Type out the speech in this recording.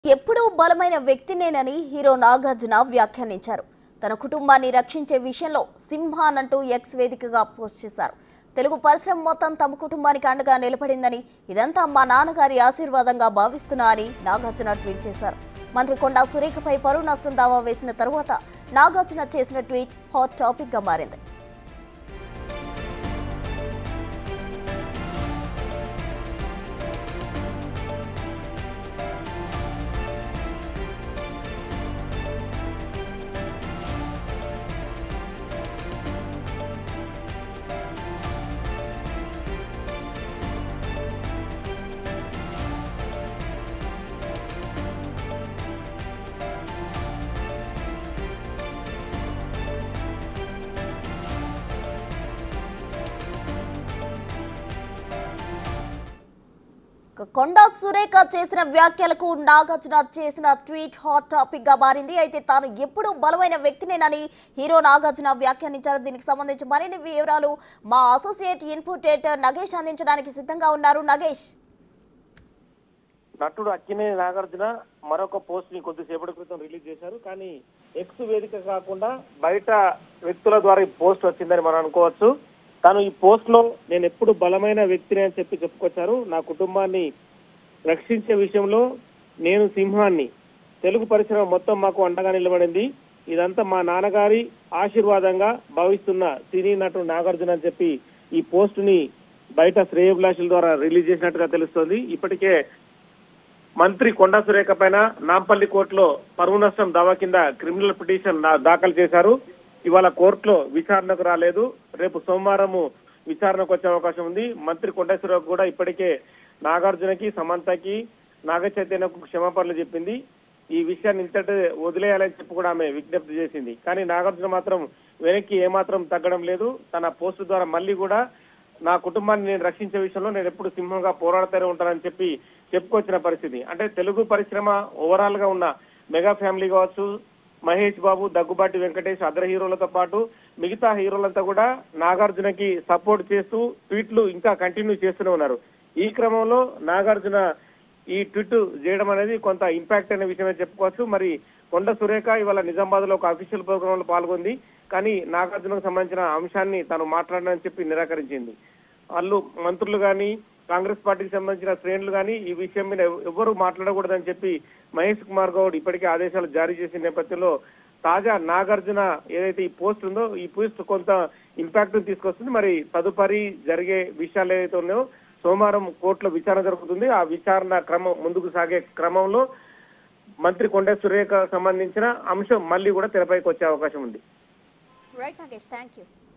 ఎప్పుడూ బలమైన వ్యక్తినేనని హీరో నాగార్జున వ్యాఖ్యానించారు. తన కుటుంబాన్ని రక్షించే విషయంలో సింహానంటూ ఎక్స్ వేదికగా పోస్ట్ చేశారు. తెలుగు పరిశ్రమ మొత్తం తమ కుటుంబానికి అండగా నిలబడిందని, ఇదంతా మా నాన్నగారి ఆశీర్వాదంగా భావిస్తున్నా అని నాగార్జున ట్వీట్ చేశారు. మంత్రి కొండా సురేఖపై పరువు నష్టం దావా వేసిన తరువాత నాగార్జున చేసిన ట్వీట్ హాట్ టాపిక్ గా మారింది. కొండా సురేఖ చేసిన వ్యాఖ్యలకు నాగార్జున చేసిన ట్వీట్ హాట్ టాపిక్ గా మారింది. అయితే తాను ఎప్పుడూ బలమైన వ్యక్తినేనని హీరో నాగార్జున వ్యాఖ్యానించారు. దీనికి సంబంధించి మరిన్ని వివరాలు మా అసోసియేట్ ఇన్పుట్ ఎడిటర్ నగేష్ అందించడానికి సిద్ధంగా ఉన్నారు. నగేష్, నటుడు అక్కినేని నాగార్జున మరొక పోస్ట్ ని కొద్దిసేపటి క్రితం రిలీజ్ చేశారు. కానీ ఎక్స్ వేదిక కాకుండా బయట వ్యక్తుల ద్వారా ఈ పోస్ట్ వచ్చిందని మనం అనుకోవచ్చు. తాను ఈ పోస్ట్ లో నేను ఎప్పుడు బలమైన వ్యక్తిని అని చెప్పుకొచ్చారు. నా కుటుంబాన్ని రక్షించే విషయంలో నేను సింహాన్ని, తెలుగు పరిశ్రమ మొత్తం మాకు అండగా నిలబడింది, ఇదంతా మా నాన్నగారి ఆశీర్వాదంగా భావిస్తున్న సినీ నటుడు నాగార్జున అని చెప్పి ఈ పోస్ట్ ని బయట శ్రేయోభిలాషుల ద్వారా రిలీజ్ చేసినట్టుగా తెలుస్తోంది. ఇప్పటికే మంత్రి కొండా సురేఖ పైన నాంపల్లి కోర్టులో పరువు నష్టం దావా కింద క్రిమినల్ పిటిషన్ దాఖలు చేశారు. ఇవాళ కోర్టులో విచారణకు రాలేదు. రేపు సోమవారము విచారణకు వచ్చే అవకాశం ఉంది. మంత్రి కొండా సురేఖ కూడా ఇప్పటికే నాగార్జునకి, సమంతకి, నాగ చైతన్యకు క్షమాపణలు చెప్పింది. ఈ విషయాన్ని ఇంతటి వదిలేయాలని చెప్పి కూడా ఆమె విజ్ఞప్తి చేసింది. కానీ నాగార్జున మాత్రం వెనక్కి ఏమాత్రం తగ్గడం లేదు. తన పోస్టు ద్వారా మళ్ళీ కూడా నా కుటుంబాన్ని నేను రక్షించే విషయంలో నేను ఎప్పుడు సింహంగా పోరాడుతూనే ఉంటానని చెప్పి చెప్పుకొచ్చిన పరిస్థితి. అంటే తెలుగు పరిశ్రమ ఓవరాల్ గా ఉన్న మెగా ఫ్యామిలీ కావచ్చు, మహేష్ బాబు, దగ్గుబాటి వెంకటేష్, అగ్ర హీరోలతో పాటు మిగతా హీరోలంతా కూడా నాగార్జునకి సపోర్ట్ చేస్తూ ట్వీట్లు ఇంకా కంటిన్యూ చేస్తూనే ఉన్నారు. ఈ క్రమంలో నాగార్జున ఈ ట్వీట్ చేయడం అనేది కొంత ఇంపాక్ట్ అనే విషయమే చెప్పుకోవచ్చు. మరి కొండ సురేఖ ఇవాళ నిజామాబాద్ లో ఒక అఫీషియల్ ప్రోగ్రామ్ లో పాల్గొంది. కానీ నాగార్జునకు సంబంధించిన అంశాన్ని తాను మాట్లాడనని చెప్పి నిరాకరించింది. వాళ్ళు మంత్రులు కానీ, కాంగ్రెస్ పార్టీకి సంబంధించిన శ్రేణులు కానీ ఈ విషయం మీద ఎవ్వరూ మాట్లాడకూడదని చెప్పి మహేష్ కుమార్ గౌడ్ ఇప్పటికే ఆదేశాలు జారీ చేసిన నేపథ్యంలో తాజా నాగార్జున ఏదైతే ఈ పోస్ట్ ఉందో ఈ పోస్ట్ కొంత ఇంపాక్ట్ తీసుకొస్తుంది. మరి తదుపరి జరిగే విషయాలు ఏదైతే ఉన్నాయో సోమవారం కోర్టులో విచారణ జరుగుతుంది. ఆ విచారణ క్రమం ముందుకు సాగే క్రమంలో మంత్రి కొండా సురేఖ సంబంధించిన అంశం మళ్ళీ కూడా తెరపైకి వచ్చే అవకాశం ఉంది. Right Nagesh, thank you.